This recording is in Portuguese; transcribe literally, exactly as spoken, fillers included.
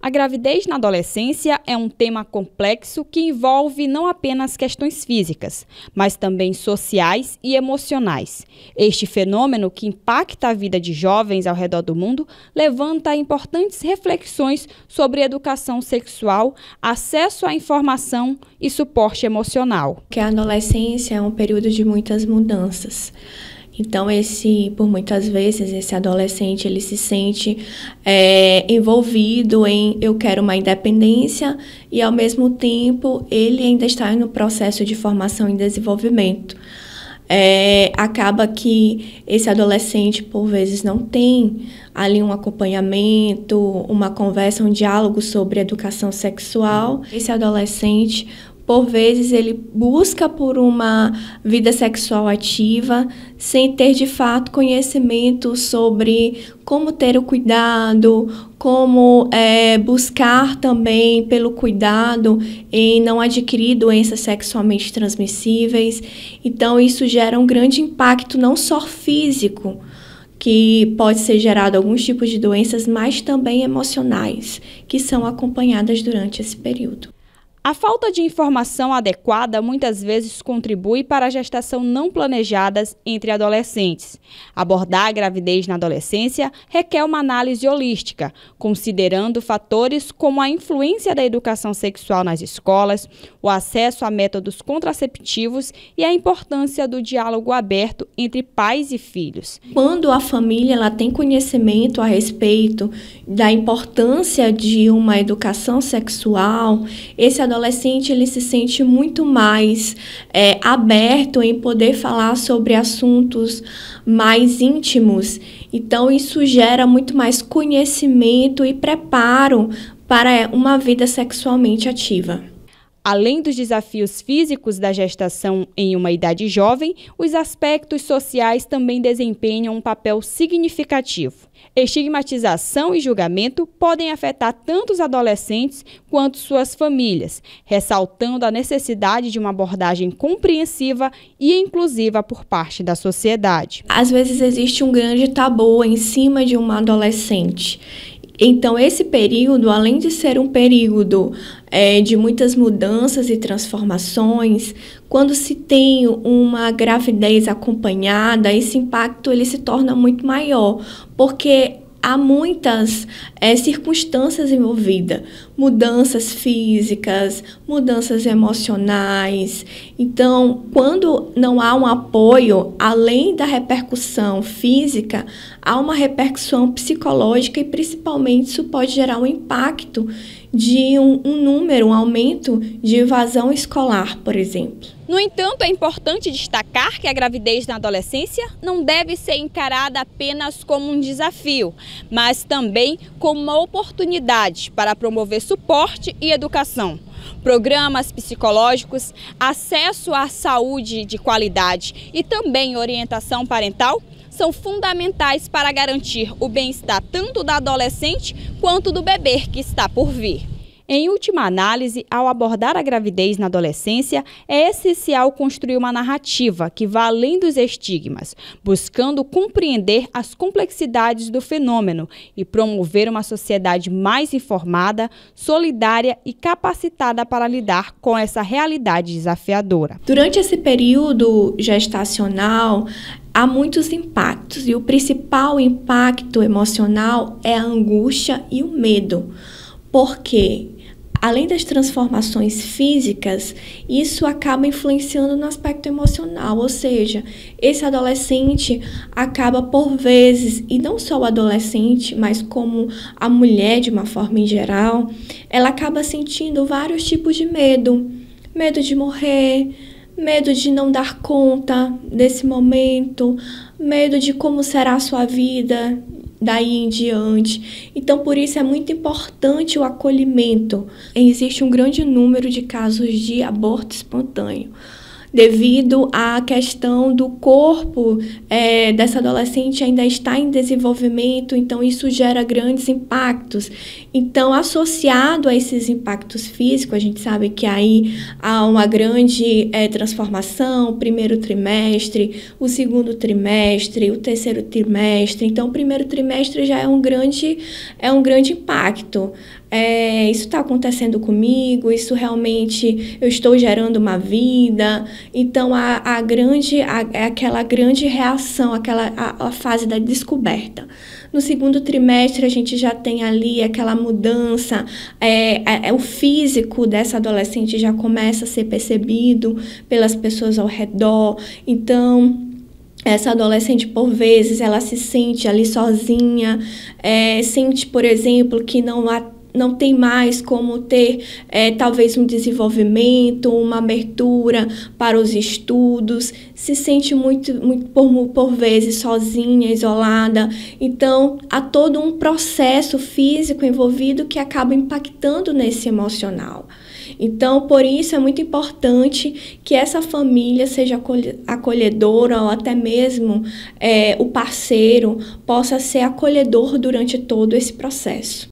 A gravidez na adolescência é um tema complexo que envolve não apenas questões físicas, mas também sociais e emocionais. Este fenômeno, que impacta a vida de jovens ao redor do mundo, levanta importantes reflexões sobre educação sexual, acesso à informação e suporte emocional. Que a adolescência é um período de muitas mudanças. Então, esse, por muitas vezes, esse adolescente ele se sente é, envolvido em eu quero uma independência e, ao mesmo tempo, ele ainda está no processo de formação e desenvolvimento. É, acaba que esse adolescente, por vezes, não tem ali um acompanhamento, uma conversa, um diálogo sobre educação sexual. Esse adolescente, por vezes, ele busca por uma vida sexual ativa, sem ter, de fato, conhecimento sobre como ter o cuidado, como é, buscar também pelo cuidado em não adquirir doenças sexualmente transmissíveis. Então, isso gera um grande impacto, não só físico, que pode ser gerado alguns tipos de doenças, mas também emocionais, que são acompanhadas durante esse período. A falta de informação adequada muitas vezes contribui para a gestação não planejada entre adolescentes. Abordar a gravidez na adolescência requer uma análise holística, considerando fatores como a influência da educação sexual nas escolas, o acesso a métodos contraceptivos e a importância do diálogo aberto entre pais e filhos. Quando a família ela tem conhecimento a respeito da importância de uma educação sexual, esse adolescente adolescente ele se sente muito mais é, aberto em poder falar sobre assuntos mais íntimos. Então, isso gera muito mais conhecimento e preparo para uma vida sexualmente ativa. Além dos desafios físicos da gestação em uma idade jovem, os aspectos sociais também desempenham um papel significativo. Estigmatização e julgamento podem afetar tanto os adolescentes quanto suas famílias, ressaltando a necessidade de uma abordagem compreensiva e inclusiva por parte da sociedade. Às vezes existe um grande tabu em cima de uma adolescente. Então, esse período, além de ser um período é, de muitas mudanças e transformações, quando se tem uma gravidez acompanhada, esse impacto ele se torna muito maior, porque há muitas é, circunstâncias envolvidas, mudanças físicas, mudanças emocionais. Então, quando não há um apoio, além da repercussão física, há uma repercussão psicológica e, principalmente, isso pode gerar um impacto de um, um número, um aumento de evasão escolar, por exemplo. No entanto, é importante destacar que a gravidez na adolescência não deve ser encarada apenas como um desafio, mas também como uma oportunidade para promover suporte e educação. Programas psicológicos, acesso à saúde de qualidade e também orientação parental são fundamentais para garantir o bem-estar tanto da adolescente quanto do bebê que está por vir. Em última análise, ao abordar a gravidez na adolescência, é essencial construir uma narrativa que vá além dos estigmas, buscando compreender as complexidades do fenômeno e promover uma sociedade mais informada, solidária e capacitada para lidar com essa realidade desafiadora. Durante esse período gestacional, há muitos impactos e o principal impacto emocional é a angústia e o medo, porque além das transformações físicas, isso acaba influenciando no aspecto emocional, ou seja, esse adolescente acaba por vezes, e não só o adolescente, mas como a mulher de uma forma em geral, ela acaba sentindo vários tipos de medo, medo de morrer, medo de não dar conta desse momento, medo de como será a sua vida daí em diante. Então, por isso é muito importante o acolhimento. Existe um grande número de casos de aborto espontâneo, devido à questão do corpo é, dessa adolescente ainda está em desenvolvimento, então isso gera grandes impactos. Então, associado a esses impactos físicos, a gente sabe que aí há uma grande é, transformação, o primeiro trimestre, o segundo trimestre, o terceiro trimestre. Então, o primeiro trimestre já é um grande, é um grande impacto. É, isso está acontecendo comigo, isso realmente eu estou gerando uma vida. Então, a, a grande, a, é aquela grande reação, aquela a, a fase da descoberta. No segundo trimestre, a gente já tem ali aquela mudança, é, é, é, o físico dessa adolescente já começa a ser percebido pelas pessoas ao redor. Então, essa adolescente, por vezes, ela se sente ali sozinha, é, sente, por exemplo, que não há não tem mais como ter, é, talvez, um desenvolvimento, uma abertura para os estudos, se sente muito, muito por, por vezes, sozinha, isolada. Então, há todo um processo físico envolvido que acaba impactando nesse emocional. Então, por isso, é muito importante que essa família seja acolhedora ou até mesmo é, o parceiro possa ser acolhedor durante todo esse processo.